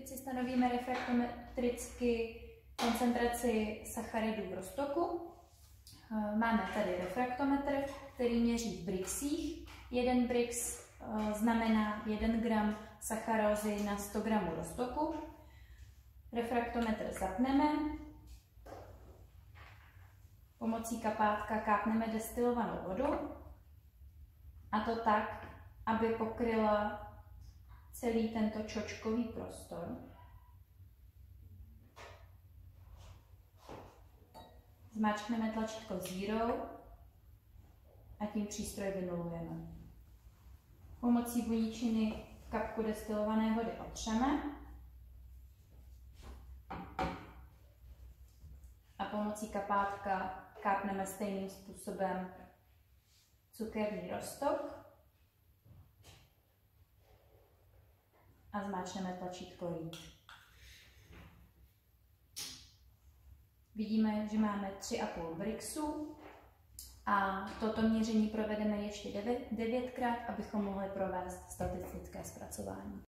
Teď si stanovíme refraktometricky koncentraci sacharidů v roztoku. Máme tady refraktometr, který měří v brixích. 1 brix znamená 1 gram sacharózy na 100 gramů roztoku. Refraktometr zapneme. Pomocí kapátka kápneme destilovanou vodu. A to tak, aby pokryla celý tento čočkový prostor. Zmáčkneme tlačítko Zero a tím přístroj vynulujeme. Pomocí buničiny kapku destilované vody otřeme a pomocí kapátka kápneme stejným způsobem cukerný roztok a zmáčkneme tlačítko Read. Vidíme, že máme 3,5 brixu a toto měření provedeme ještě 9krát, abychom mohli provést statistické zpracování.